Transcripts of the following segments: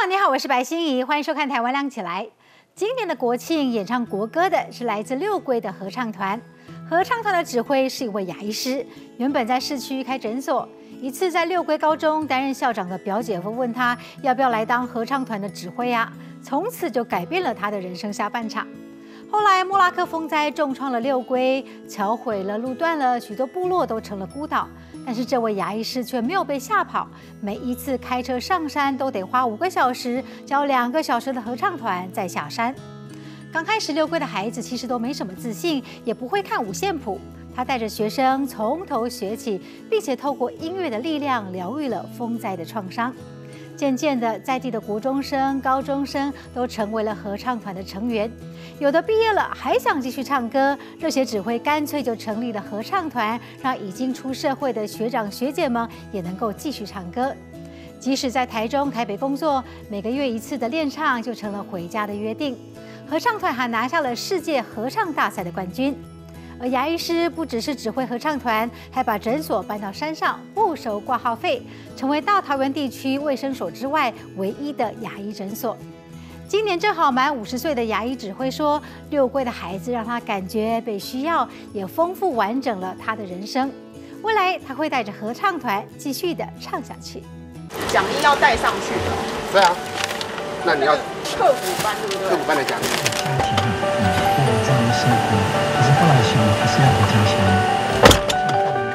网你好，我是白欣怡，欢迎收看《台湾亮起来》。今年的国庆演唱国歌的是来自六龟的合唱团。合唱团的指挥是一位牙医师，原本在市区开诊所。一次在六龟高中担任校长的表姐夫问他要不要来当合唱团的指挥啊，从此就改变了他的人生下半场。后来莫拉克风灾重创了六龟，桥毁了，路断了，许多部落都成了孤岛。但是这位牙医师却没有被吓跑，每一次开车上山都得花5个小时，教2个小时的合唱团再下山。刚开始六龟的孩子其实都没什么自信，也不会看五线谱。他带着学生从头学起，并且透过音乐的力量疗愈了风灾的创伤。渐渐的，在地的国中生、高中生都成为了合唱团的成员。有的毕业了还想继续唱歌，热血指挥干脆就成立了合唱团，让已经出社会的学长学姐们也能够继续唱歌。即使在台中、台北工作，每个月1次的练唱就成了回家的约定。合唱团还拿下了世界合唱大赛的冠军。而牙医师不只是指挥合唱团，还把诊所搬到山上，不收挂号费，成为大桃园地区卫生所之外唯一的牙医诊所。今年正好满50岁的牙医指挥说，六龟的孩子让他感觉被需要，也丰富完整了他的人生。未来他会带着合唱团继续的唱下去。 奖励要带上去的。 对啊，那你要客服班对不对？ 客服班的奖励。 这样的辛苦，可是后来想还是要回家乡。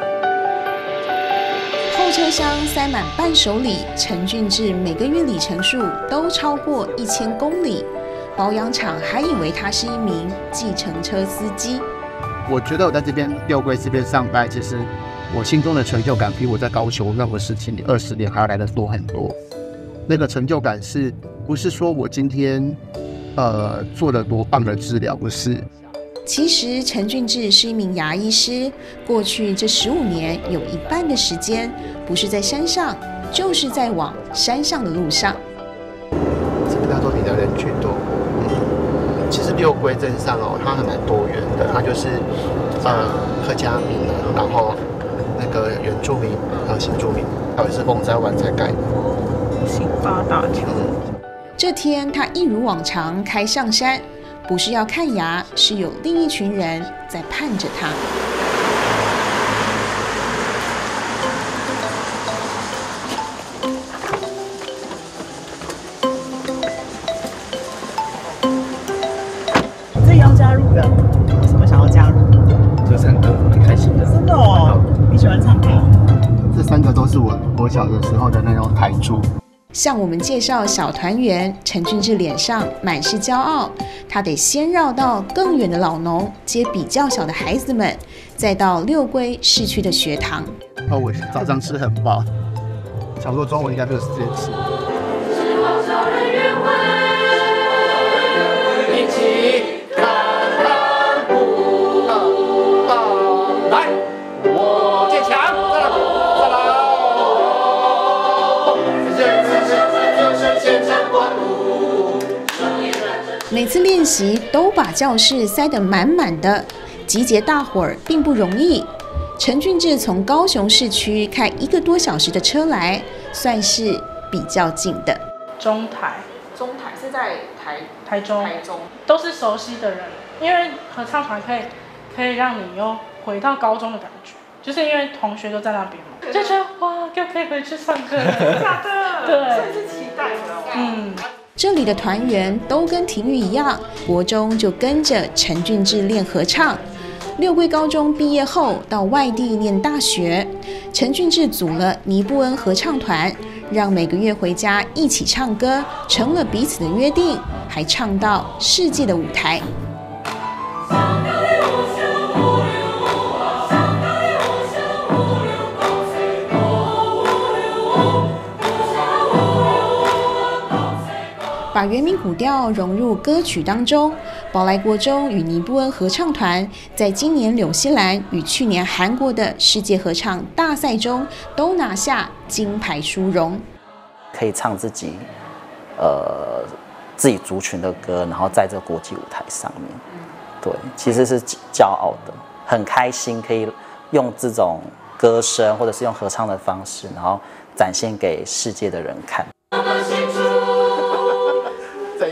后车厢塞满伴手礼，陈俊志每个月里程数都超过1000公里，保养厂还以为他是一名计程车司机。 我觉得我在这边六龟这边上班，其实我心中的成就感比我在高雄任何事情里20年还要来得多很多。那个成就感是不是说我今天做了多棒的治疗？不是。 其实陈俊志是一名牙医师，过去这15年有一半的时间不是在山上，就是在往山上的路上。 这边大多比较人群多。其实六龟镇上它还蛮多元的，它就是客家民啊，然后那个原住民还有新住民，还有是风灾完才盖的。 新发大桥。 这天他一如往常开上山，不是要看牙，是有另一群人在盼着他。 这也要加入的？为什么想要加入？ 就唱歌很开心的。 真的哦，你喜欢唱歌？ 这3个都是我小的时候的那种台柱。 向我们介绍小团圆，陈俊志脸上满是骄傲。他得先绕到更远的老农接比较小的孩子们，再到六龟市区的学堂。 我早上吃很饱，想说中午应该没有时间吃。一起看看舞，来，我建强，再来。 每次练习都把教室塞得满满的，集结大伙儿并不容易。陈俊志从高雄市区开1个多小时的车来，算是比较近的。 中台是在台中都是熟悉的人，因为合唱团可以让你又回到高中的感觉，就是因为同学都在那边嘛，就觉得哇，又可以回去唱歌了。 假的？ 对， 甚至期待了。 这里的团员都跟婷玉一样，国中就跟着陈俊志练合唱。六龟高中毕业后到外地念大学，陈俊志组了尼布恩合唱团，让每个月回家一起唱歌，成了彼此的约定，还唱到世界的舞台。把原民古调融入歌曲当中，宝来国中与尼布恩合唱团在今年纽西兰与去年韩国的世界合唱大赛中都拿下金牌殊荣。 可以唱自己自己族群的歌，然后在这个国际舞台上面，对，其实是骄傲的，很开心可以用这种歌声或者是用合唱的方式，然后展现给世界的人看。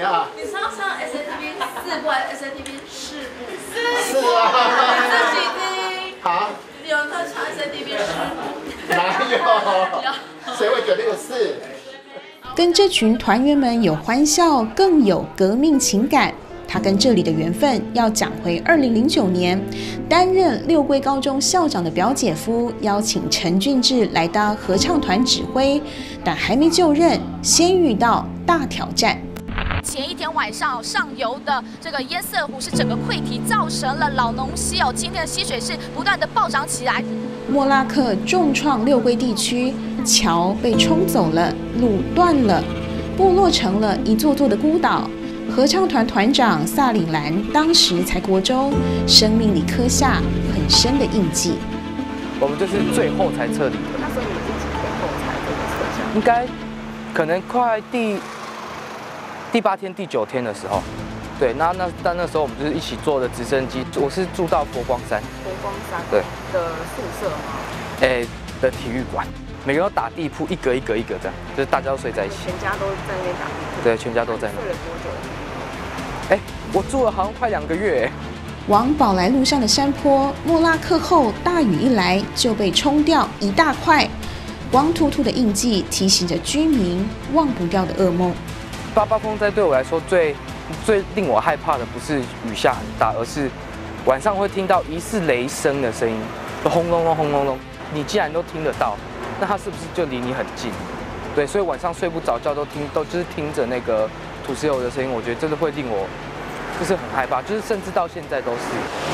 样？ 你上 SATB 4部还是 SATB 4部？ 是啊。 自己听。 好。 有人在唱 SATB 4部。 哪有？谁会觉得有4？ 跟这群团员们有欢笑，更有革命情感。他跟这里的缘分要讲回2009年，担任六龟高中校长的表姐夫邀请陈俊志来当合唱团指挥，但还没就任，先遇到大挑战。 前一天晚上上游的这个堰塞湖是整个溃堤，造成了老农溪今天的溪水是不断的暴涨起来。 莫拉克重创六龟地区，桥被冲走了，路断了，部落成了一座座的孤岛。合唱团团长萨里兰当时才国中，生命里刻下很深的印记。 我们就是最后才撤离的。 那时候你们是几天后才撤下？ 应该可能快第8天、第9天的时候。对，那时候我们就是一起坐的直升机，我是住到佛光山。 佛光山对的宿舍吗？ 的体育馆，每个人都打地铺，一格一格一格这样，就是大家都睡在一起。 全家都在那边打地铺。 对，全家都在那。 睡了多久？ 我住了好像快2个月。 往宝来路上的山坡，莫拉克后大雨一来就被冲掉一大块，光秃秃的印记提醒着居民忘不掉的噩梦。 88风灾对我来说最令我害怕的不是雨下很大，而是晚上会听到疑似雷声的声音，轰隆隆轰隆隆。你既然都听得到，那它是不是就离你很近？对，所以晚上睡不着觉都就是听着那个土石流的声音，我觉得真的会令我就是很害怕，就是甚至到现在都是。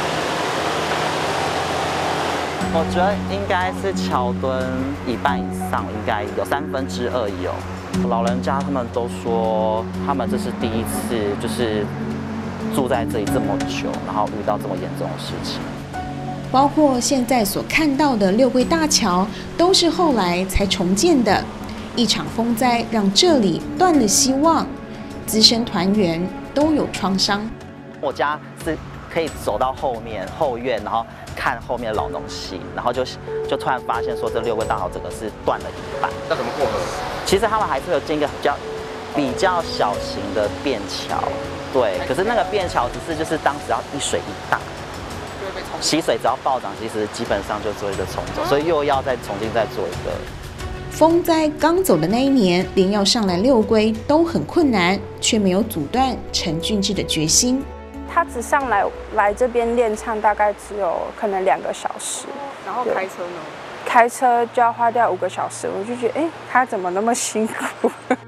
我觉得应该是桥墩一半以上，应该有2/3有。老人家他们都说，他们这是第一次，就是住在这里这么久，然后遇到这么严重的事情。 包括现在所看到的六龟大桥，都是后来才重建的。一场风灾让这里断了希望，资深团员都有创伤。 我家是可以走到后院，然后看后面的老农溪，然后就突然发现说这六龟大桥整个是断了一半。 那怎么过河？ 其实他们还是有建一个比较小型的便桥，对。可是那个便桥只是就是当时要一水一大，溪水只要暴涨，其实基本上就做一个重走，所以又要再重新再做一个。 风灾刚走的那一年，连要上来六龟都很困难，却没有阻断陈俊志的决心。 他只上来这边练唱，大概只有可能2个小时。 然后开车呢？ 开车就要花掉5个小时，我就觉得，他怎么那么辛苦？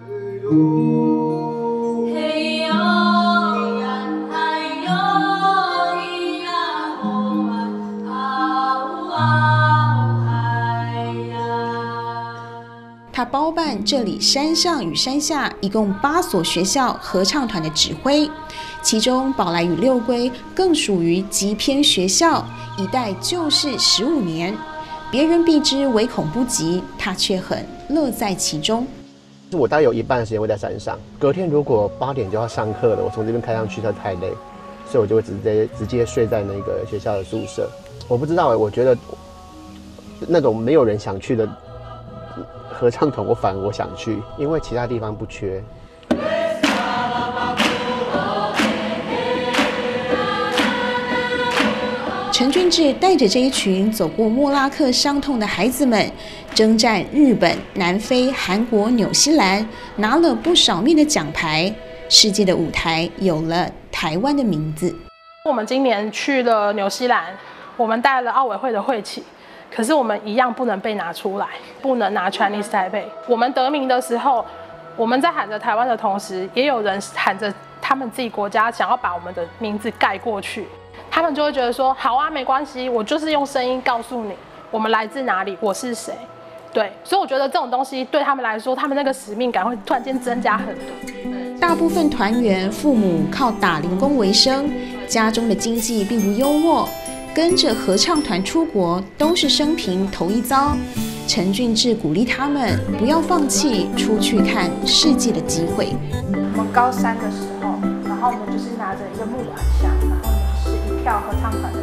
他包办这里山上与山下一共8所学校合唱团的指挥，其中宝来与六龟更属于极偏学校，一待就是15年。别人避之唯恐不及，他却很乐在其中。 我大概有一半的时间会在山上，隔天如果8点就要上课了，我从这边开上去，它太累，所以我就会直接睡在那个学校的宿舍。我不知道我觉得那种没有人想去的合唱团，我反而我想去，因为其他地方不缺。 陈俊志带着这一群走过莫拉克伤痛的孩子们，征战日本、南非、韩国、纽西兰，拿了不少面的奖牌。世界的舞台有了台湾的名字。 我们今年去了纽西兰，我们带了奥委会的会旗，可是我们一样不能被拿出来，不能拿 Chinese Taipei。我们得名的时候，我们在喊着台湾的同时，也有人喊着他们自己国家想要把我们的名字盖过去。他们就会觉得说，好啊，没关系，我就是用声音告诉你，我们来自哪里，我是谁。对，所以我觉得这种东西对他们来说，他们那个使命感会突然间增加很多。 大部分团员父母靠打零工为生，家中的经济并不优渥，跟着合唱团出国都是生平头一遭。陈俊志鼓励他们不要放弃出去看世界的机会。 我们高3的时候，然后我们就是拿着一个募款箱，然后是一票合唱团的人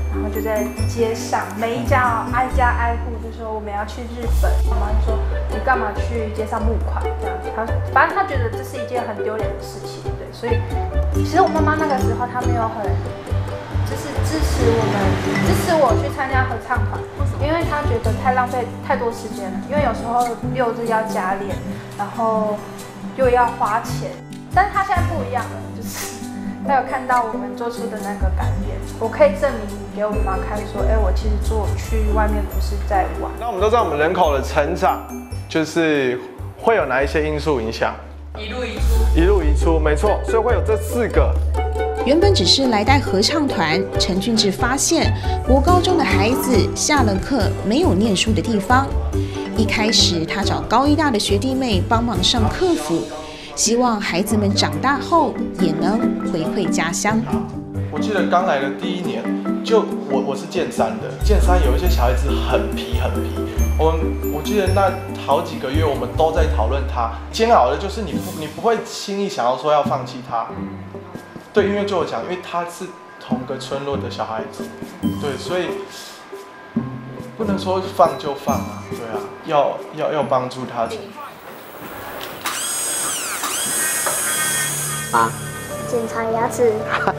然后就在街上，每一家挨家挨户就说我们要去日本。妈妈就说你干嘛去街上募款这样子？反正他觉得这是一件很丢脸的事情，对。所以其实我妈妈那个时候她没有很就是支持我去参加合唱团，因为她觉得太浪费太多时间了。因为有时候6日要加练，然后又要花钱。但是她现在不一样了，就是她有看到我们做出的那个改变，我可以证明给我妈看说，我其实去外面不是在玩。 那我们都知道我们人口的成长，就是会有哪一些因素影响？ 一入一出， 一入一出，没错，所以会有这4个。 原本只是来带合唱团，陈俊志发现国高中的孩子下了课没有念书的地方。一开始他找高医大的学弟妹帮忙上课辅，希望孩子们长大后也能回馈家乡。 我记得刚来的第1年，就我是建3的，建3有一些小孩子很皮。我记得那好几个月我们都在讨论他，煎熬的就是你不会轻易想要说要放弃他。对，因为就我讲，因为他是同个村落的小孩子，对，所以不能说放就放啊，对啊，要帮助他。 检查牙齿。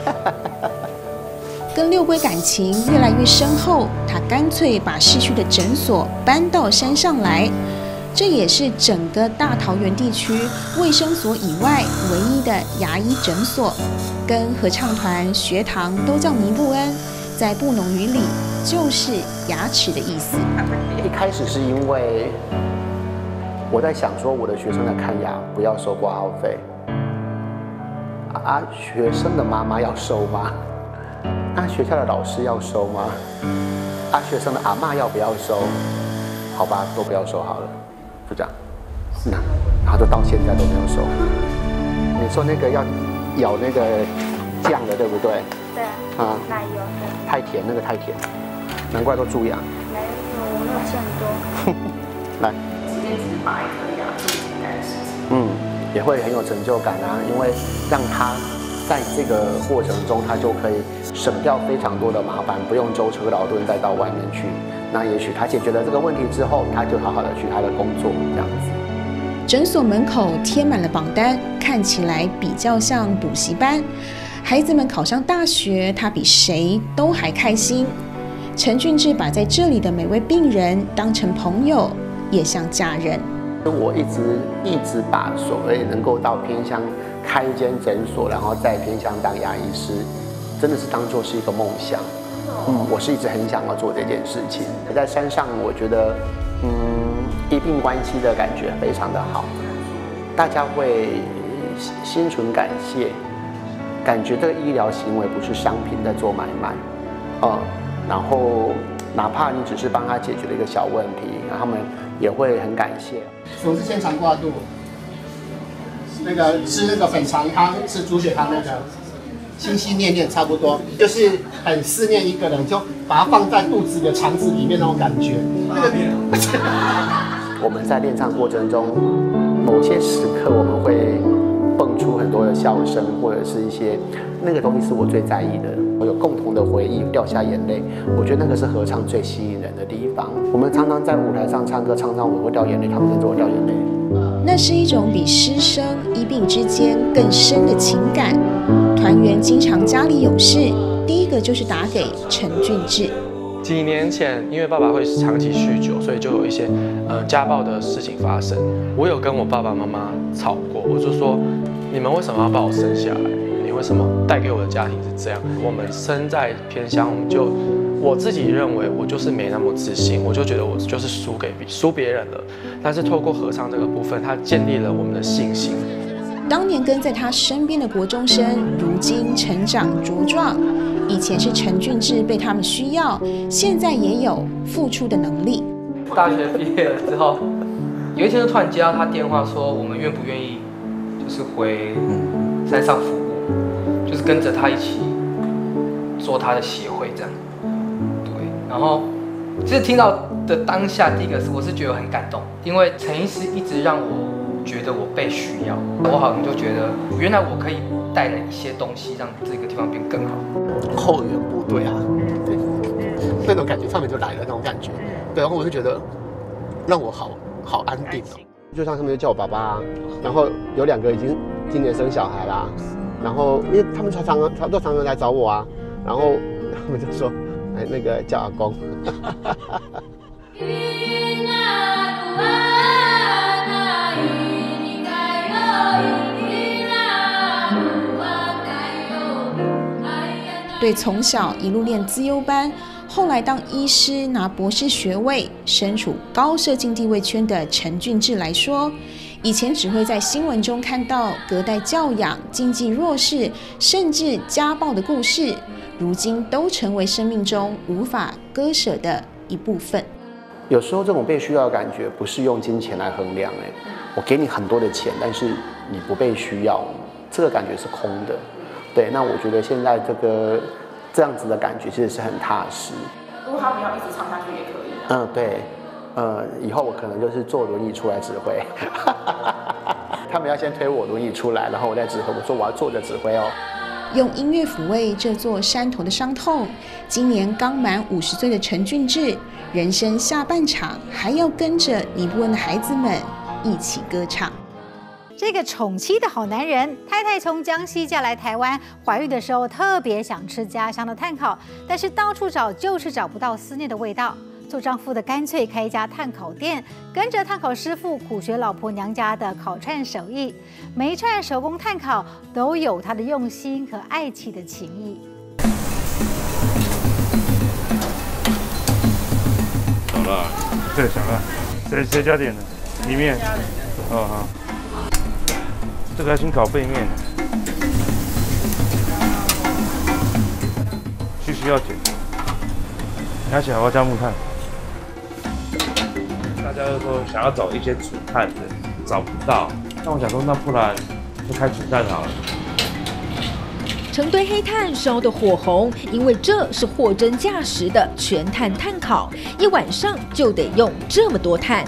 跟六龟感情越来越深厚，他干脆把市区的诊所搬到山上来。这也是整个大桃园地区卫生所以外唯一的牙医诊所，跟合唱团、学堂都叫尼布恩，在布农语里就是牙齿的意思。 一开始是因为我在想说，我的学生来看牙不要收挂号费，学生的妈妈要收吗？学校的老师要收吗？学生的阿嬷要不要收？好吧，都不要收好了。就这样，然后就到现在都没有收。你说那个要咬那个酱的，对不对？ 对啊。奶油的。 太甜，那个太甜，难怪都蛀牙。 没有，我没有见多。 来。 今天只是拔一颗牙，做简单的事情。 也会很有成就感啊，因为让他在这个过程中，他就可以省掉非常多的麻烦，不用舟车劳顿再到外面去。那也许他解决了这个问题之后，他就好好的去他的工作，这样子。 诊所门口贴满了榜单，看起来比较像补习班。孩子们考上大学，他比谁都还开心。陈俊志把在这里的每位病人当成朋友，也像家人。 我一直把所谓能够到偏乡开一间诊所，然后在偏乡当牙医师，真的是当作是一个梦想。我是一直很想要做这件事情。在山上，我觉得，医病关系的感觉非常的好，大家会心存感谢，感觉这个医疗行为不是商品在做买卖，然后哪怕你只是帮他解决了一个小问题，他们也会很感谢。 什么是现场挂肚？那个吃那个粉肠汤，吃猪血汤那个。心心念念差不多，就是很思念一个人，就把它放在肚子的肠子里面那种感觉。 我们在练唱过程中，某些时刻我们会蹦出很多的笑声，或者是一些那个东西是我最在意的。我有共同的回忆，掉下眼泪。我觉得那个是合唱最吸引人的地方。我们常常在舞台上唱歌，常常我会掉眼泪，他们跟着我掉眼泪。 那是一种比师生医病之间更深的情感。团员经常家里有事，第一个就是打给陈俊志。 几年前，因为爸爸会长期酗酒，所以就有一些家暴的事情发生。我有跟我爸爸妈妈吵过，我就说：你们为什么要把我生下来？你为什么带给我的家庭是这样？我们生在偏乡，我自己认为我就是没那么自信，我就觉得我就是输别人了。但是透过合唱这个部分，它建立了我们的信心。 当年跟在他身边的国中生，如今成长茁壮。以前是陈俊志被他们需要，现在也有付出的能力。 大学毕业了之后，有一天就突然接到他电话说，我们愿不愿意就是回山上服务，就是跟着他一起做他的协会这样。对，然后其实听到的当下，第一个是我是觉得很感动，因为陈医师一直让我觉得我被需要，我好像就觉得原来我可以带了一些东西，让这个地方变更好。 后援部队啊，对， 那种感觉，唱美就来了那种感觉。对，然后我就觉得让我好安定哦。就像他们就叫我爸爸，然后有2个已经今年生小孩啦，然后因为他们常常来找我啊，然后他们就说，哎，那个叫阿公。 对从小一路练资优班，后来当医师拿博士学位，身处高社经地位圈的陈俊志来说，以前只会在新闻中看到隔代教养、经济弱势，甚至家暴的故事，如今都成为生命中无法割舍的一部分。 有时候这种被需要的感觉，不是用金钱来衡量。我给你很多的钱，但是你不被需要，这个感觉是空的。对，那我觉得现在这样子的感觉其实是很踏实。 如果他们要一直唱下去也可以啊。 对，以后我可能就是坐轮椅出来指挥，他们要先推我轮椅出来，然后我再指挥。我说我要坐着指挥哦。 用音乐抚慰这座山头的伤痛。今年刚满50岁的陈俊志，人生下半场还要跟着尼泊尔的孩子们一起歌唱。 这个宠妻的好男人，太太从江西嫁来台湾，怀孕的时候特别想吃家乡的炭烤，但是到处找就是找不到思念的味道。做丈夫的干脆开一家炭烤店，跟着炭烤师傅苦学老婆娘家的烤串手艺，每一串手工炭烤都有他的用心和爱妻的情谊。 小辣，对，小辣，谁加点的？里面，好。这个要先烤背面，需要剪，拿起来我要加木炭。大家都说想要找一些煮炭的，找不到。那我想说，那不然就开煮炭好了。 成堆黑炭烧得火红，因为这是货真价实的全炭炭烤，一晚上就得用这么多炭。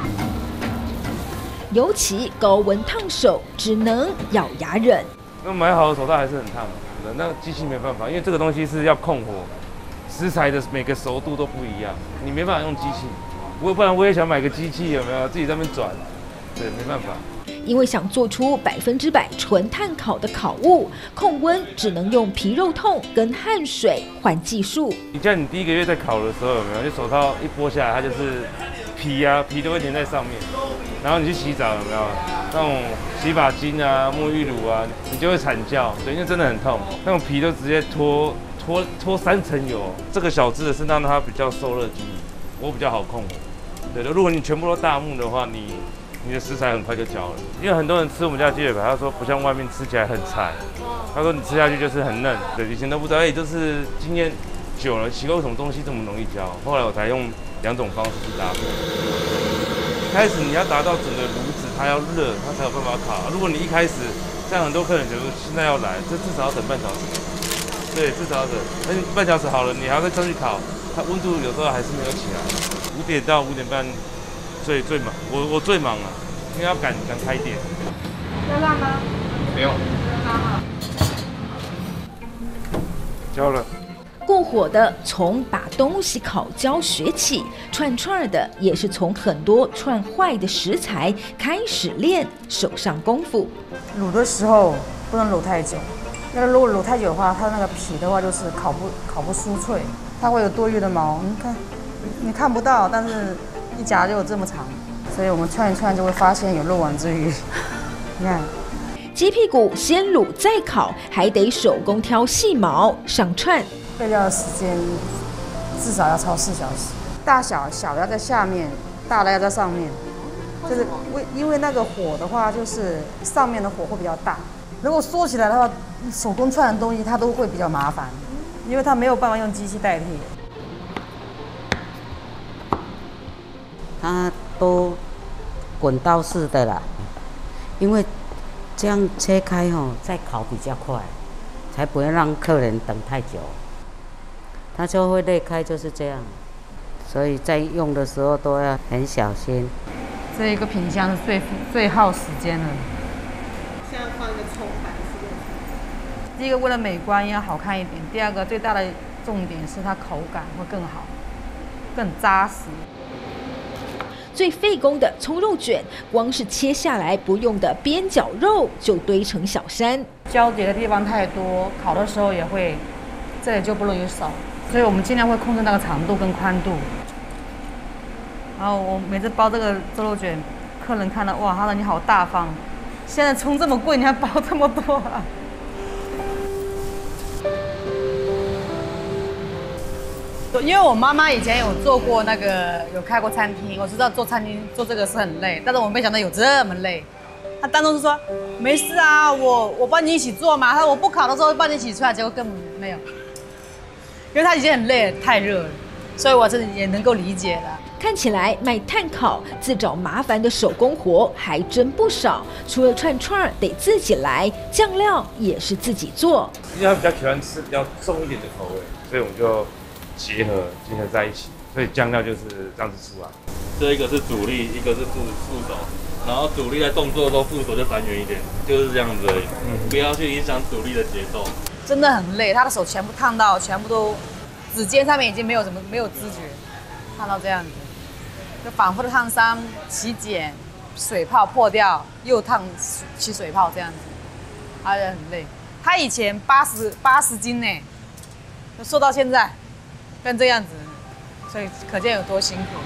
尤其高温烫手，只能咬牙忍。 那买好的手套还是很烫的，那机器没办法，因为这个东西是要控火，食材的每个熟度都不一样，你没办法用机器。不然我也想买个机器，有没有？自己在那边转，对，没办法。 因为想做出100%纯炭烤的烤物，控温只能用皮肉痛跟汗水换技术。 你像你第1个月在烤的时候，有没有？你手套一剥下来，它就是皮都会粘在上面。然后你去洗澡，有没有？那种洗发精啊、沐浴乳啊，你就会惨叫，对，因为真的很痛。那种皮都直接脱3层油。这个小只的是让它比较受热均匀，我比较好控火。对的，如果你全部都大木的话，你的食材很快就焦了。因为很多人吃我们家的鸡腿排，他说不像外面吃起来很柴，他说你吃下去就是很嫩。对，以前都不知道，就是经验久了，奇怪为什么东西这么容易焦。后来我才用2种方式去搭配。开始你要达到整个炉子它要热，它才有办法烤。如果你一开始像很多客人假如现在要来，这至少要等半小时。对，至少要等。那你半小时好了，你还要再上去烤，它温度有时候还是没有起来。5点到5点半最忙，我最忙了，因为要赶开店。 要辣吗？ 不用。焦了。 过火的从把东西烤焦学起，串串的也是从很多串坏的食材开始练手上功夫。 卤的时候不能卤太久，因为如果卤太久的话，它那个皮的话就是烤不酥脆，它会有多余的毛。你看不到，但是一夹就有这么长，所以我们串一串就会发现有漏网之鱼。你看。 鸡屁股先卤再烤，还得手工挑细毛上串。 备料的时间至少要超4小时，大小要在下面，大的要在上面，就是因为那个火的话，就是上面的火会比较大。如果缩起来的话，手工串的东西它都会比较麻烦，因为它没有办法用机器代替。 它都滚刀式的啦，因为这样切开再烤比较快，才不会让客人等太久。它就会裂开，就是这样，所以在用的时候都要很小心。 这一个品相是最耗时间的。 现在放一个葱白是不是？ 第一个为了美观要好看一点，第二个最大的重点是它口感会更好，更扎实。 最费工的葱肉卷，光是切下来不用的边角肉就堆成小山， 交叠的地方太多，烤的时候也会，这里就不容易少，所以我们尽量会控制那个长度跟宽度。然后我每次包这个猪肉卷，客人看到哇，他说你好大方，现在葱这么贵，你还包这么多啊？因为我妈妈以前有做过那个，有开过餐厅，我知道做餐厅做这个是很累，但是我没想到有这么累。她当初是说没事啊，我帮你一起做嘛。她说我不烤的时候帮你一起出来，结果根本没有，因为她已经很累了，太热了，所以我这也能够理解了。 看起来卖炭烤自找麻烦的手工活还真不少，除了串串得自己来，酱料也是自己做。 因为他比较喜欢吃比较重一点的口味，所以我们就结合在一起，所以酱料就是这样子出来。 这一个是主力，一个是副手，然后主力在动作的时候，副手就闪远一点，就是这样子而已。不要去影响主力的节奏。 真的很累，他的手全部烫到，全部都指尖上面已经没有知觉，烫到这样子。就反复的烫伤、起茧、水泡破掉，又烫起水泡这样子，他也很累。他以前80斤呢，瘦到现在变这样子，所以可见有多辛苦。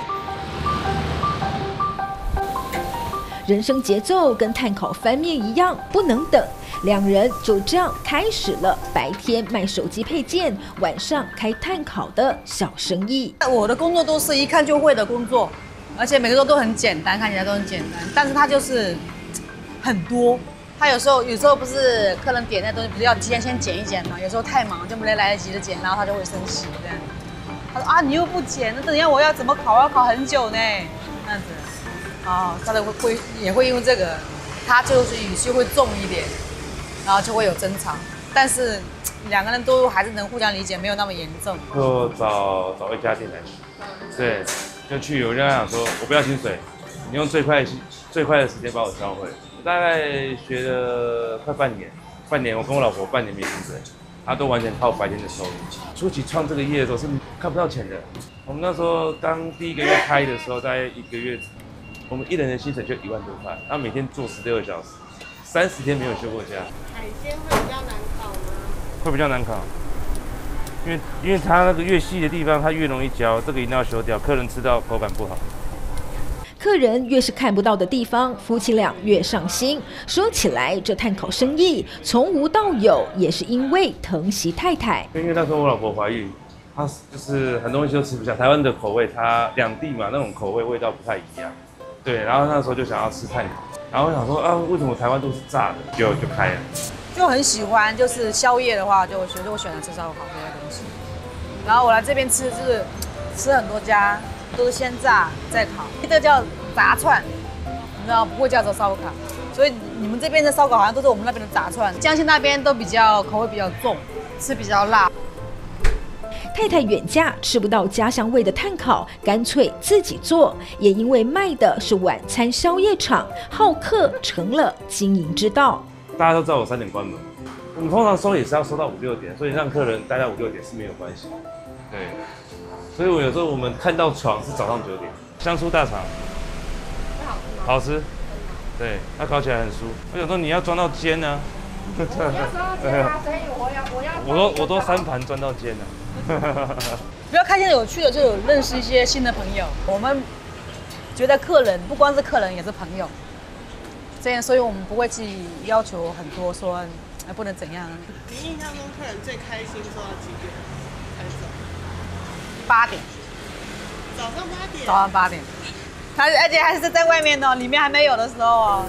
人生节奏跟炭烤翻面一样，不能等。两人就这样开始了白天卖手机配件，晚上开炭烤的小生意。 我的工作都是一看就会的工作，而且每个都很简单，看起来都很简单，但是它就是很多。他有时候不是客人点那东西，不是要先剪一剪嘛？有时候太忙就没来得及的剪，然后他就会生气这样。他说啊，你又不剪，那等一下我要怎么烤？要烤很久呢，这样子。哦，他也会因为这个，他就是语气会重一点。然后就会有争吵，但是两个人都还是能互相理解，没有那么严重。 就找一家店来去，对，就去有人想说，我不要薪水，你用最快的时间把我教会。我大概学了快半年，我跟我老婆半年没薪水，她都完全靠白天的收入。初期创这个业的时候是看不到钱的，我们那时候刚第一个月开的时候，大概1个月，我们一人的薪水就1万多块，然后每天做16个小时。30天没有休过假。 海鲜会比较难烤吗？ 会比较难烤，因为它那个越细的地方，它越容易焦，这个一定要修掉，客人吃到口感不好。 客人越是看不到的地方，夫妻俩越上心。说起来，这炭烤生意从无到有，也是因为疼惜太太。 因为那时候我老婆怀孕，她就是很多东西都吃不下，台湾的口味，它两地嘛那种口味味道不太一样。对，然后那时候就想要吃炭烤。然后我想说啊，为什么台湾都是炸的？就开了， 就很喜欢。就是宵夜的话，我选择吃烧烤这些东西。然后我来这边吃，就是吃很多家都是先炸再烤，这个叫炸串，你知道不会叫做烧烤。所以你们这边的烧烤好像都是我们那边的炸串。江西那边都口味比较重，吃比较辣。 太太远嫁吃不到家乡味的炭烤，干脆自己做。也因为卖的是晚餐宵夜场，好客成了经营之道。 大家都知道我3点关门，我们通常收也是要收到5、6点，所以让客人待到5、6点是没有关系。对，所以我有时候我们看到床是早上9点。香酥大肠，好吃，对，它烤起来很酥。我有时候你要装到煎呢、啊。 我要装到煎啊，所以我都3盘装到煎了。 比较开心有趣的，就有认识一些新的朋友。我们觉得客人不光是客人，也是朋友。这样，所以我们不会去要求很多，说不能怎样。 你印象中客人最开心做到几点才走 ？8点。 早上8点。 早上8点。而且还是在外面哦，里面还没有的时候哦。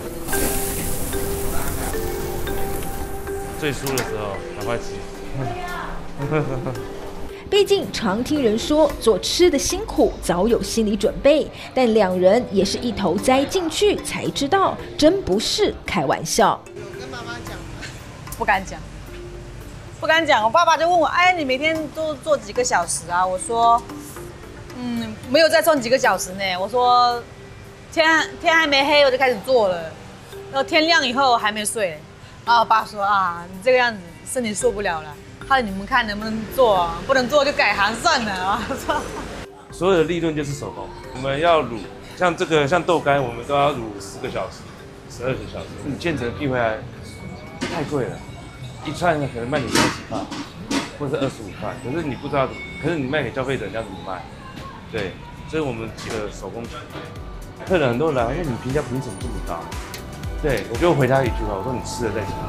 最输的时候，赶快吃。 毕竟常听人说做吃的辛苦，早有心理准备，但两人也是一头栽进去才知道，真不是开玩笑。 有跟妈妈讲吗？ 不敢讲，不敢讲。我爸爸就问我，哎，你每天都做几个小时啊？我说，没有再算几个小时呢。我说，天还没黑我就开始做了，然后天亮以后还没睡。然后我爸说啊，你这个样子身体受不了了。后来你们看能不能做啊？不能做就改行算了啊！ 所有的利润就是手工，我们要卤，像这个像豆干，我们都要卤10个小时、12个小时。你现成批回来太贵了，一串可能卖你30块，或者是25块，可是你不知道，可是你卖给消费者，你要怎么卖？对，所以我们这个手工，客人很多人来，因为你评价凭什么这么高？对，我就回他一句话，我说你吃了再讲。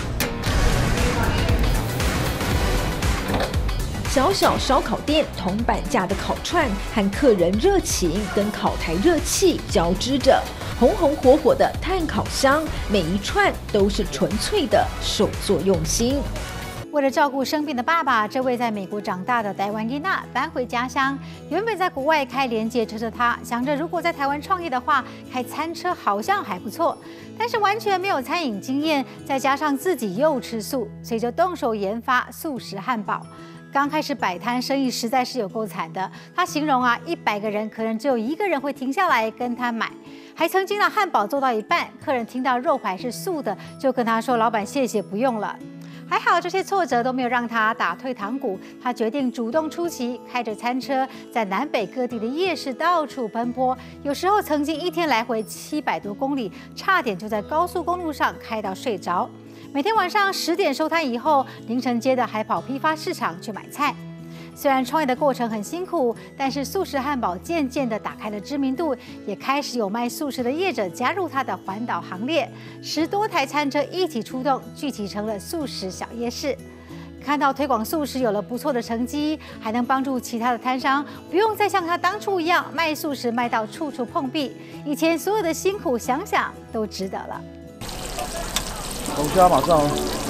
小小烧烤店铜板价的烤串和客人热情跟烤台热气交织着，红红火火的炭烤香，每一串都是纯粹的手作用心。 为了照顾生病的爸爸，这位在美国长大的台湾囡仔搬回家乡。原本在国外开连结车的他，想着如果在台湾创业的话，开餐车好像还不错。但是完全没有餐饮经验，再加上自己又吃素，所以就动手研发素食汉堡。刚开始摆摊，生意实在是有够惨的。他形容100个人可能只有1个人会停下来跟他买。还曾经让汉堡做到一半，客人听到肉排是素的，就跟他说：“老板，谢谢，不用了。”还好这些挫折都没有让他打退堂鼓，他决定主动出击，开着餐车在南北各地的夜市到处奔波，有时候曾经一天来回700多公里，差点就在高速公路上开到睡着。每天晚上10点收摊以后，凌晨接的还跑批发市场去买菜。虽然创业的过程很辛苦，但是素食汉堡渐渐地打开了知名度，也开始有卖素食的业者加入他的环岛行列，10多台餐车一起出动，聚集成了素食小夜市。看到推广素食有了不错的成绩，还能帮助其他的摊商不用再像他当初一样卖素食卖到处处碰壁，以前所有的辛苦想想都值得了。 龙虾马上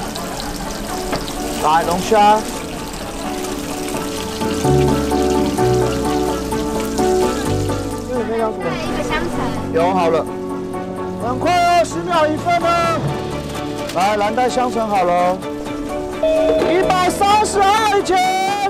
来，龙虾。 一个香橙。 有好了，很快哦，10秒1分哦。来，蓝带香橙好了，132钱。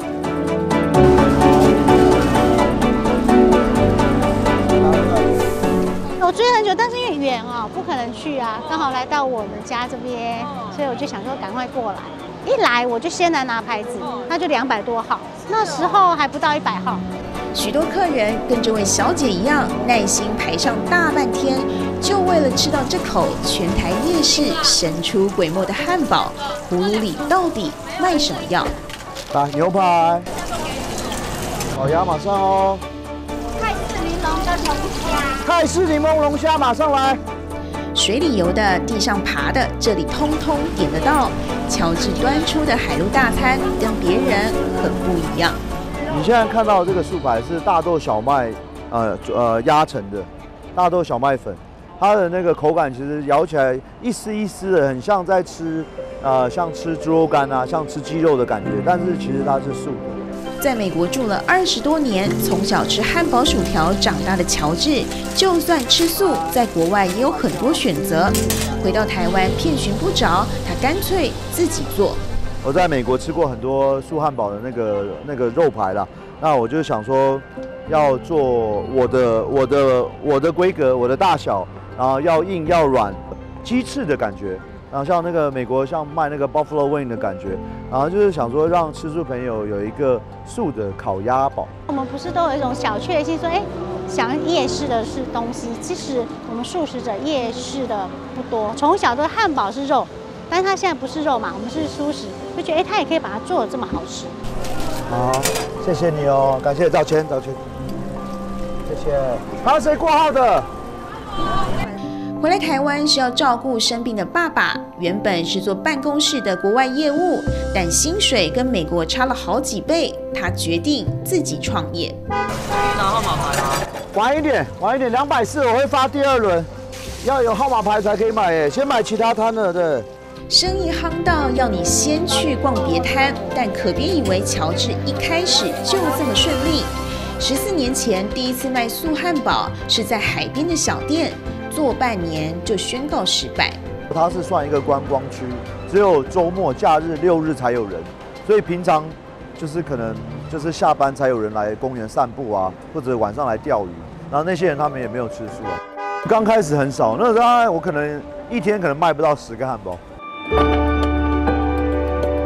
我追很久，但是因为远哦，不可能去啊。刚好来到我们家这边，所以我就想说赶快过来。一来我就先来拿牌子，那就200多号，那时候还不到100号。 许多客人跟这位小姐一样，耐心排上大半天，就为了吃到这口全台夜市神出鬼没的汉堡。葫芦里到底卖什么药？ 来，牛排，烤鸭马上哦。 泰式柠檬的龙虾。 泰式柠檬龙虾马上来。 水里游的、地上爬的，这里通通点得到。乔治端出的海陆大餐跟别人很不一样。 你现在看到这个素排是大豆小麦，压成的大豆小麦粉，它的那个口感其实咬起来一丝一丝的，很像在吃，像吃猪肉干啊，像吃鸡肉的感觉，但是其实它是素的。 在美国住了20多年，从小吃汉堡薯条长大的乔治，就算吃素，在国外也有很多选择。回到台湾遍寻不着，他干脆自己做。 我在美国吃过很多素汉堡的那个肉排啦，那我就想说，要做我的规格，我的大小，然后要硬要软，鸡翅的感觉。然后像那个美国像卖那个 Buffalo Wing 的感觉，然后就是想说让吃素朋友有一个素的烤鸭堡。 我们不是都有一种小确幸，说想夜市的是东西，其实我们素食者夜市的不多。从小的汉堡是肉，但是它现在不是肉嘛，我们是素食，就觉得它也可以把它做得这么好吃。 好，谢谢你哦，感谢找钱，谢谢。还有谁挂号的？ 回来台湾是要照顾生病的爸爸，原本是做办公室的国外业务，但薪水跟美国差了好几倍，他决定自己创业。 拿号码牌吗？晚一点，240我会发第2轮，要有号码牌才可以买耶，先买其他摊的，对。 生意夯到要你先去逛别摊，但可别以为乔治一开始就这么顺利。14年前第一次卖素汉堡是在海边的小店，做半年就宣告失败。 它是算一个观光区，只有周末、假日、6日才有人，所以平常就是可能就是下班才有人来公园散步啊，或者晚上来钓鱼。然后那些人他们也没有吃素啊。刚开始很少，那时候我可能一天可能卖不到10个汉堡。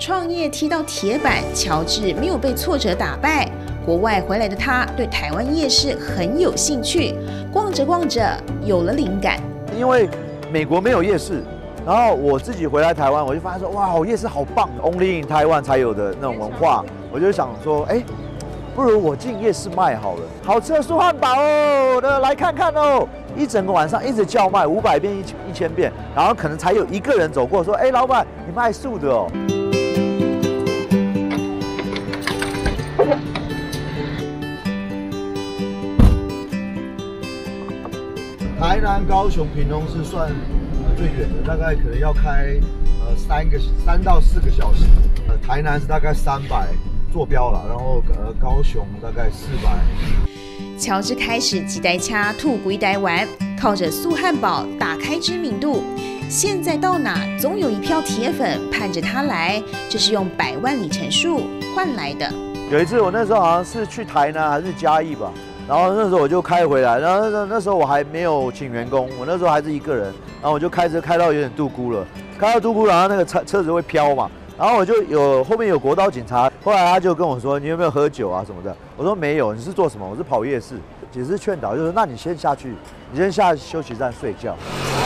创业踢到铁板，乔治没有被挫折打败。国外回来的他对台湾夜市很有兴趣，逛着逛着有了灵感。 因为美国没有夜市，然后我自己回来台湾，我就发现说，哇，夜市好棒 ，Only in Taiwan 才有的那种文化。我就想说，哎，不如我进夜市卖好了，好吃的素汉堡哦，来看看哦。一整个晚上一直叫卖500遍、1000遍，然后可能才有一个人走过说，哎，老板，你卖素的哦。台南、高雄、屏东是算最远的，大概可能要开3到4个小时。台南是大概300坐标了，然后高雄大概400。 乔治开始几代掐吐鬼呆玩，靠着素汉堡打开知名度。现在到哪总有一票铁粉盼着他来，这是用100万里程数换来的。 有一次我那时候好像是去台南还是嘉义吧。然后那时候我就开回来，然后那时候我还没有请员工，我那时候还是一个人，然后我就开车开到有点度孤了，开到度孤，然后那个车子会飘嘛，然后我就后面有国道警察，后来他就跟我说你有没有喝酒啊什么的，我说没有，你是做什么？我是跑夜市，也是劝导，就说那你先下去，你先下休息站睡觉。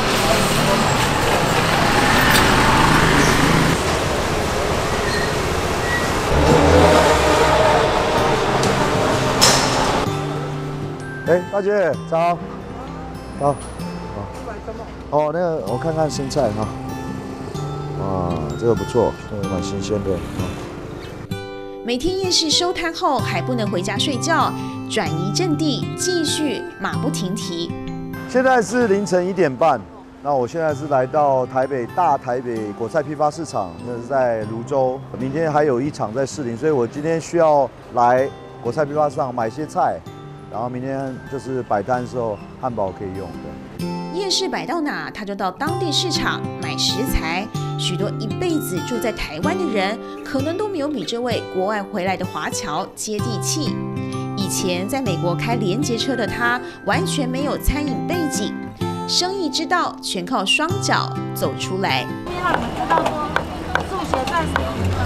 哎，大姐早，好，哦，那个我看看生菜哈，啊，这个不错，这个蛮新鲜的。 每天夜市收摊后还不能回家睡觉，转移阵地，继续马不停蹄。 现在是凌晨1点半，那我现在是来到台北果菜批发市场，那是在泸州，明天还有一场在士林，所以我今天需要来果菜批发市场买些菜。然后明天就是摆摊的时候，汉堡可以用的。 夜市摆到哪，他就到当地市场买食材。许多一辈子住在台湾的人，可能都没有比这位国外回来的华侨接地气。以前在美国开联结车的他，完全没有餐饮背景，生意之道全靠双脚走出来。 让你们知道说，数学在什么？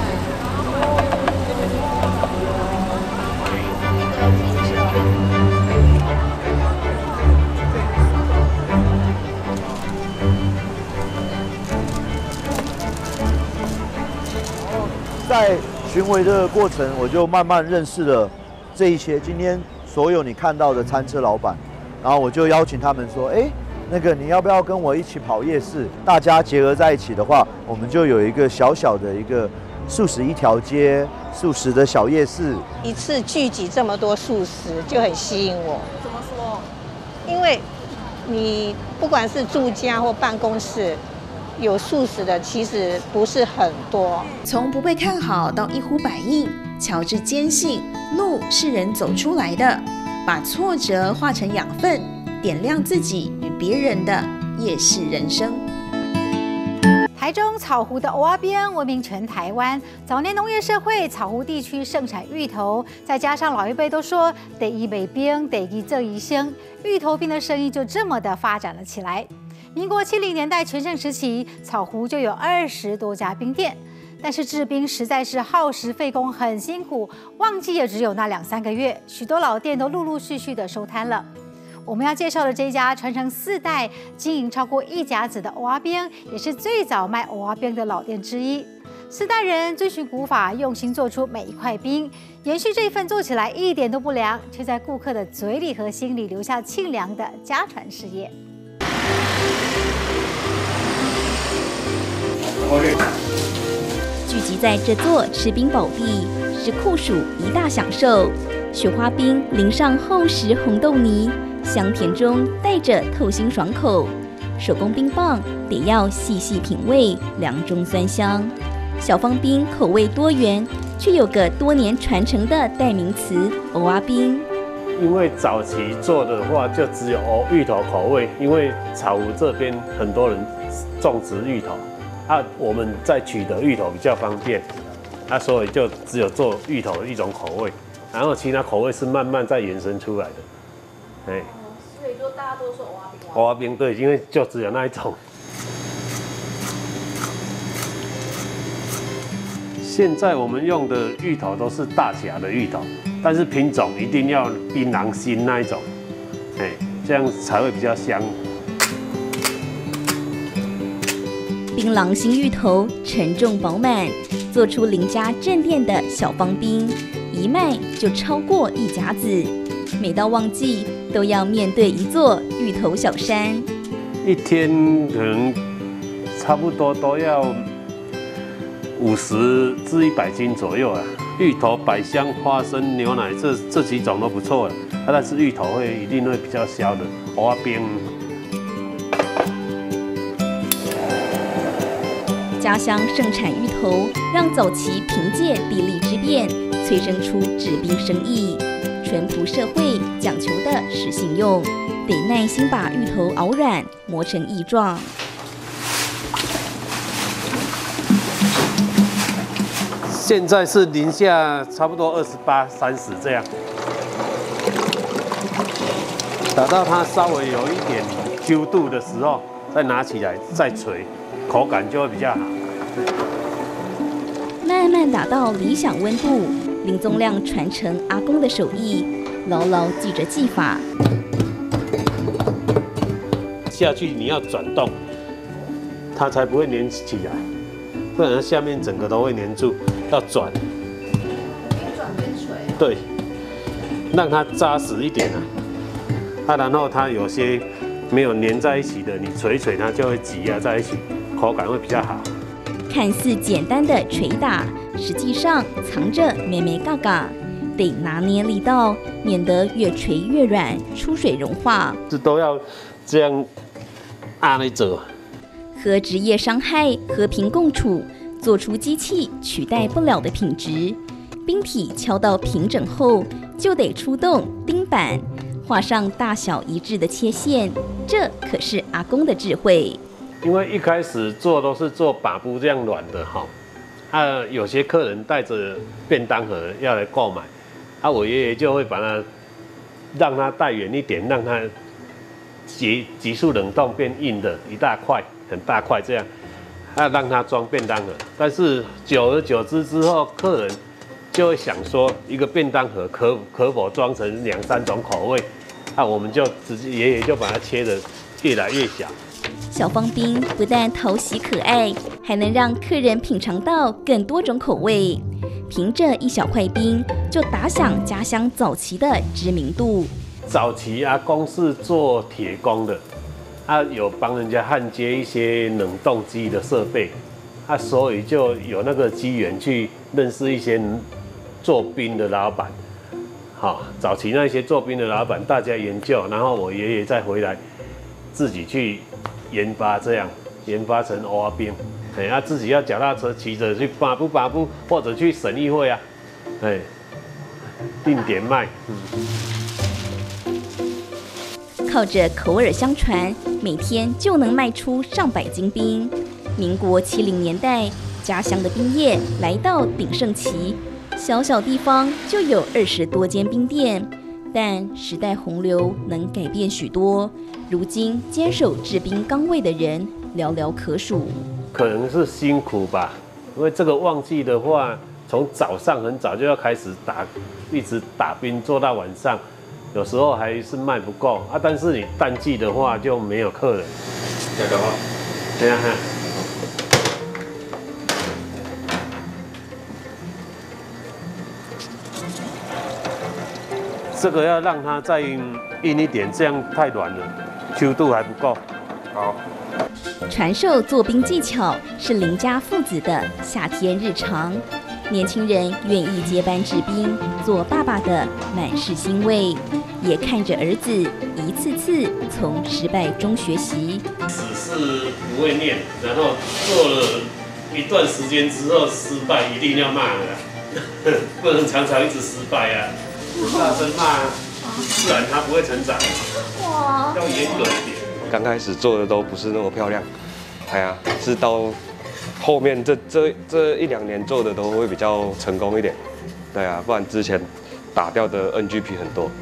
在巡回的过程，我就慢慢认识了这一些今天所有你看到的餐车老板，然后我就邀请他们说，哎，那个你要不要跟我一起跑夜市？大家结合在一起的话，我们就有一个小小的一个素食一条街、素食的小夜市。 一次聚集这么多素食就很吸引我。 怎么说？ 因为你不管是住家或办公室，有素食的其实不是很多。 从不被看好到一呼百应，乔治坚信路是人走出来的，把挫折化成养分，点亮自己与别人的夜市人生。 台中草湖的蚵仔冰闻名全台湾。早年农业社会，草湖地区盛产芋头，再加上老一辈都说“第一卖冰，第二做医生”，芋头冰的生意就这么的发展了起来。民国70年代全盛时期，草湖就有20多家冰店，但是制冰实在是耗时费工，很辛苦，旺季也只有那2、3个月，许多老店都陆陆续续的收摊了。我们要介绍的这家传承4代、经营超过1甲子的蚵仔冰，也是最早卖蚵仔冰的老店之一。4代人遵循古法，用心做出每一块冰，延续这份做起来一点都不凉，却在顾客的嘴里和心里留下沁凉的家传事业。 聚集在这座吃冰宝地，是酷暑一大享受。雪花冰淋上厚实红豆泥，香甜中带着透心爽口。手工冰棒得要细细品味，凉中酸香。小方冰口味多元，却有个多年传承的代名词蚵仔冰。 因为早期做的话，就只有芋头口味，因为草湖这边很多人种植芋头。我们在取得芋头比较方便，所以就只有做芋头的一种口味，然后其他口味是慢慢再延伸出来的。 所以说大家都说蚵仔冰。 蚵仔冰对，因为就只有那一种。 现在我们用的芋头都是大甲的芋头，但是品种一定要槟榔心那一种，这样才会比较香。 槟榔心芋头沉重饱满，做出邻家镇店的小方冰，一卖就超过1甲子。每到旺季都要面对一座芋头小山， 一天可能差不多都要50至100斤左右啊。芋头、百香、花生、牛奶这几种都不错了，但是芋头一定会比较小的。蚵仔冰。 家乡盛产芋头，让早期凭借地利之便，催生出制冰生意。淳朴社会讲求的是信用，得耐心把芋头熬软，磨成液状。 现在是零下差不多28、30这样，打到它稍微有一点揪度的时候，再拿起来再捶，口感就会比较好。 慢慢打到理想温度，林宗亮传承阿公的手艺，牢牢记着技法。 下去你要转动，它才不会粘起来，不然它下面整个都会粘住。要转， 转边捶。 对，让它扎实一点啊。然后它有些没有粘在一起的，你捶捶它就会挤压在一起，口感会比较好。 看似简单的捶打，实际上藏着眉眉角角，得拿捏力道，免得越捶越软，出水融化。 这都要这样按来做。 和职业伤害和平共处。做出机器取代不了的品质，冰体敲到平整后，就得出动钉板，画上大小一致的切线。这可是阿公的智慧。 因为一开始做都是做把布这样软的哈，有些客人带着便当盒要来购买，我爷爷就会把它让它带远一点，让它急速冷冻变硬的一大块，很大块这样。让它装便当盒，但是久而久之之后，客人就会想说，一个便当盒可否装成2、3种口味？我们就直接爷爷就把它切得越来越小。 小方冰不但讨喜可爱，还能让客人品尝到更多种口味。凭着一小块冰，就打响家乡早期的知名度。 早期阿公是做铁工的。有帮人家焊接一些冷冻机的设备，所以就有那个机缘去认识一些做冰的老板。早期那些做冰的老板，大家研究，然后我爷爷再回来自己去研发，这样研发成蚵仔冰。自己要脚踏车骑着去把布，或者去省议会啊，定点卖。 靠着口耳相传，每天就能卖出上百斤冰。民国70年代，家乡的冰业来到鼎盛期，小小地方就有20多间冰店。但时代洪流能改变许多，如今坚守制冰岗位的人寥寥可数。 可能是辛苦吧，因为这个旺季的话，从早上很早就要开始打，一直打冰做到晚上。有时候还是卖不够但是你淡季的话就没有客人。 加个话， 对啊。这个要让它再硬一点，这样太软了，Q度还不够。好。 传授做冰技巧是林家父子的夏天日常。年轻人愿意接班制冰，做爸爸的满是欣慰，也看着儿子一次次从失败中学习。 死是不会念，然后做了一段时间之后失败一定要骂的，不能常常一直失败啊，大声骂，不然他不会成长。哇，要严格一点。 刚开始做的都不是那么漂亮，是到后面这1、2年做的都会比较成功一点，不然之前打掉的 NGP 很多，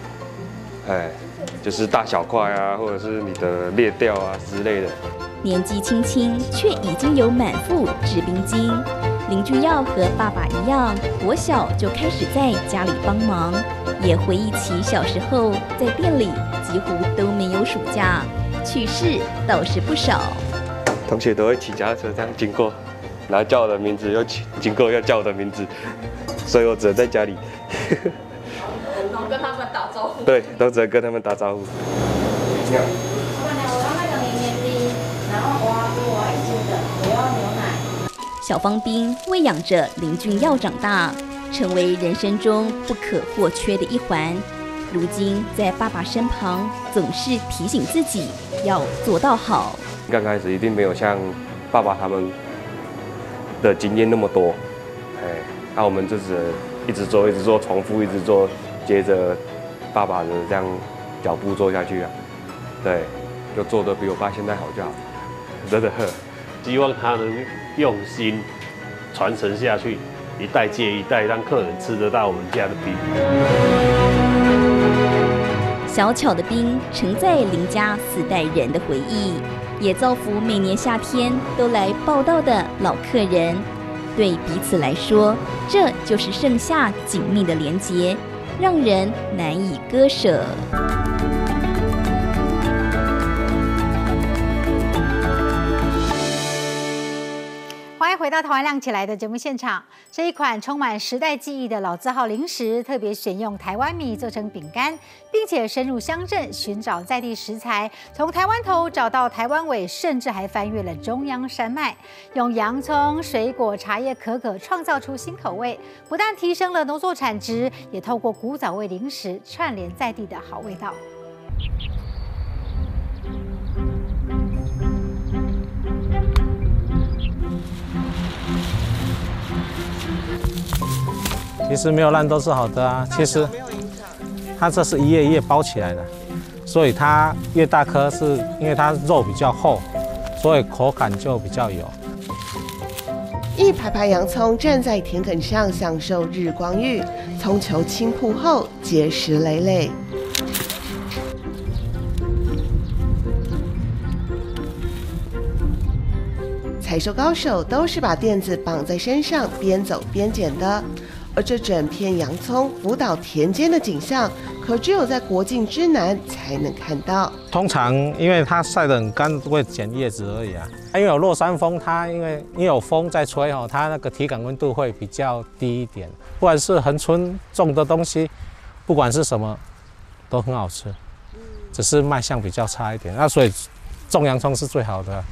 就是大小块啊，或者是你的裂掉啊之类的。 年纪轻轻却已经有满腹制冰经， 林俊耀和爸爸一样，国小就开始在家里帮忙，也回忆起小时候在店里几乎都没有暑假，趣事倒是不少。 同学都会骑脚踏车这样经过，然后叫我的名字，又经过又叫我的名字，所以我只能在家里。 然后跟他们打招呼。 对，都只能跟他们打招呼。 小芳兵喂养着林俊耀长大，成为人生中不可或缺的一环。如今在爸爸身旁，总是提醒自己要做到好。 刚开始一定没有像爸爸他们的经验那么多，那我们就只一直做，重复一直做，接着爸爸的这样脚步做下去啊。对，就做得比我爸现在好就好，真的。 希望他能用心传承下去，一代接一代，让客人吃得到我们家的冰。 小巧的冰承载林家4代人的回忆，也造福每年夏天都来报到的老客人。对彼此来说，这就是盛夏紧密的连结，让人难以割舍。 欢迎回到台湾亮起来的节目现场。这一款充满时代记忆的老字号零食，特别选用台湾米做成饼干，并且深入乡镇寻找在地食材，从台湾头找到台湾尾，甚至还翻越了中央山脉，用洋葱、水果、茶叶、可可创造出新口味，不但提升了农作产值，也透过古早味零食串联在地的好味道。 其实没有烂都是好的啊。其实它这是一叶一叶包起来的，所以它越大颗是因为它肉比较厚，所以口感就比较有。 一排排洋葱站在田埂上享受日光浴，葱球轻铺后结实累累。采收高手都是把垫子绑在身上，边走边捡的。而这整片洋葱辅导田间的景象，可只有在国境之南才能看到。 通常因为它晒得很干，会剪叶子而已啊。因为有落山风，它因为有风在吹哦，它那个体感温度会比较低一点。不管是恒春种的东西，不管是什么，都很好吃，只是卖相比较差一点。那所以种洋葱是最好的。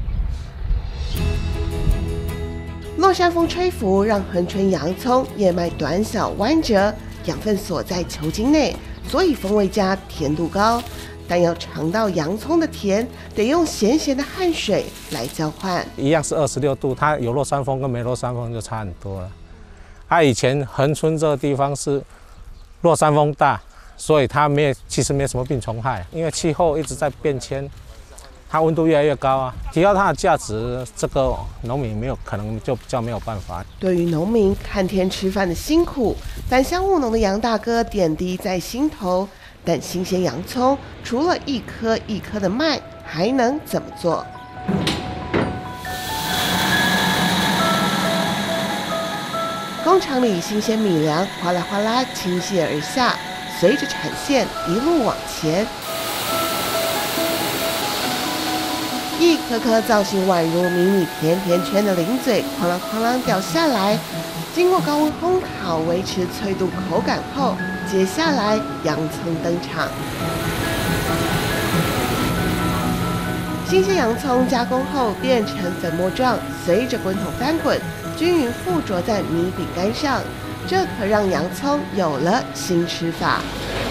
落山风吹拂，让恒春洋葱叶脉短小弯折，养分锁在球茎内，所以风味佳，甜度高。但要尝到洋葱的甜，得用咸咸的汗水来交换。 一样是26度，它有落山风跟没落山风就差很多了。以前恒春这个地方是落山风大，所以它其实没有什么病虫害，因为气候一直在变迁。它温度越来越高啊，提高它的价值，这个农民可能就比较没有办法。 对于农民看天吃饭的辛苦，返乡务农的杨大哥点滴在心头。但新鲜洋葱除了一颗一颗的卖，还能怎么做？工厂里新鲜米粮哗啦哗啦倾泻而下，随着产线一路往前。一颗颗造型宛如迷你甜甜圈的零嘴，哐啷哐啷掉下来。经过高温烘烤，维持脆度口感后，接下来洋葱登场。新鲜洋葱加工后变成粉末状，随着滚筒翻滚，均匀附着在米饼干上。这可让洋葱有了新吃法。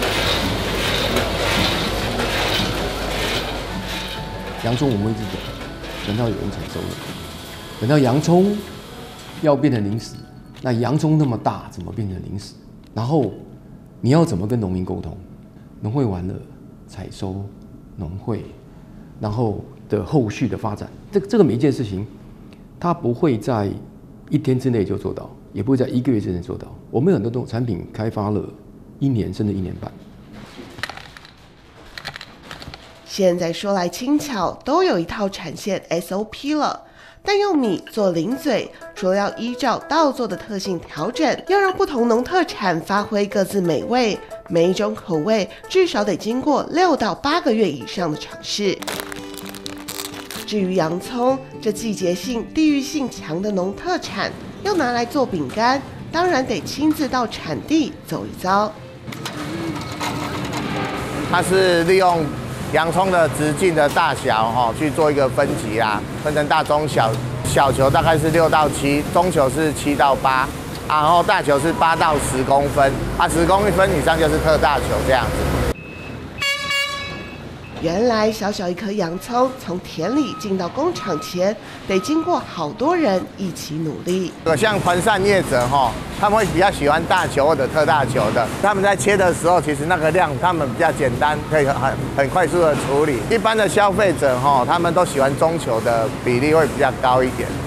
洋葱我们一直讲，等到有人采收了，等到洋葱要变成零食，那洋葱那么大，怎么变成零食？然后你要怎么跟农民沟通？农会完了，采收、农会，然后的后续的发展，这个每一件事情，它不会在1天之内就做到，也不会在1个月之内做到。我们很多产品开发了1年甚至1年半。现在说来轻巧，都有一套产线 SOP 了。 但用米做零嘴，除了要依照稻作的特性调整，要让不同农特产发挥各自美味，每一种口味至少得经过6到8个月以上的尝试。至于洋葱，这季节性、地域性强的农特产，要拿来做饼干，当然得亲自到产地走一遭。 它是利用洋葱的直径的大小去做一个分级啦，分成大、中、小。小球大概是6到7，中球是7到8，然后大球是8到10公分，10公分以上就是特大球这样子。 原来小小一颗洋葱从田里进到工厂前，得经过好多人一起努力。 像团扇业者他们会比较喜欢大球或者特大球的，他们在切的时候，其实那个量他们比较简单，可以很快速的处理。一般的消费者他们都喜欢中球的比例会比较高一点。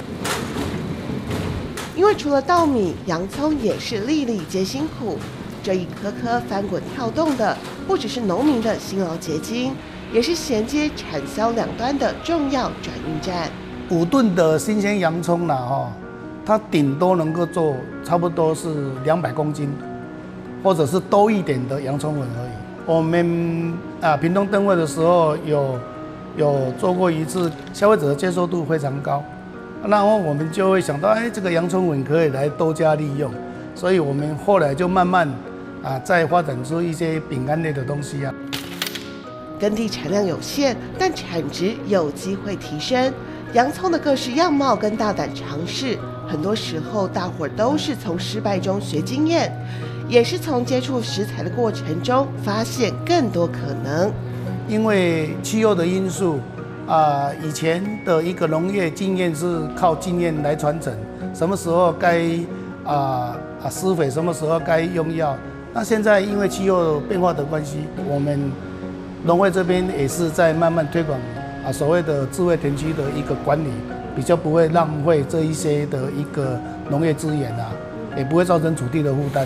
因为除了稻米，洋葱也是粒粒皆辛苦。这一颗颗翻滚跳动的，不只是农民的辛劳结晶，也是衔接产销两端的重要转运站。 5吨的新鲜洋葱啦，它顶多能够做差不多是200公斤，或者是多一点的洋葱粉而已。我们屏东灯会的时候有做过一次，消费者的接受度非常高，然后我们就会想到，这个洋葱粉可以来多加利用，所以我们后来就慢慢再发展出一些饼干类的东西啊。 耕地产量有限，但产值有机会提升。洋葱的各式样貌跟大胆尝试，很多时候大伙儿都是从失败中学经验，也是从接触食材的过程中发现更多可能。 因为气候的因素，以前的一个农业经验是靠经验来传承，什么时候该施肥，什么时候该用药。那现在因为气候变化的关系，我们农会这边也是在慢慢推广所谓的智慧田区的一个管理，比较不会浪费这一些的一个农业资源也不会造成土地的负担。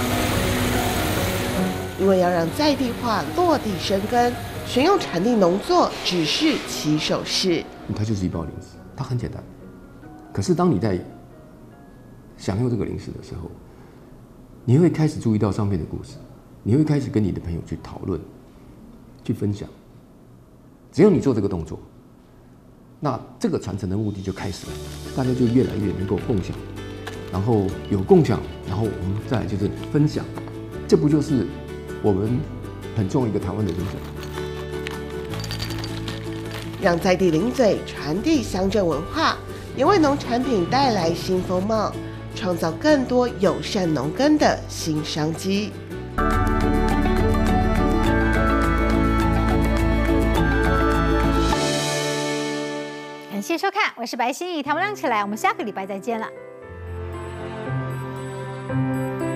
因为要让在地化落地生根，选用产地农作只是起手式。 它就是一包零食，它很简单。可是当你在享用这个零食的时候，你会开始注意到上面的故事，你会开始跟你的朋友去讨论、去分享。只要你做这个动作，那这个传承的目的就开始了，大家就越来越能够共享，然后有共享，然后我们再来就是分享，这不就是我们很重要一个台湾的精神？ 让在地零嘴传递乡镇文化，也为农产品带来新风貌，创造更多友善农耕的新商机。 感谢收看，我是白心怡，台湾亮起来，我们下个礼拜再见了。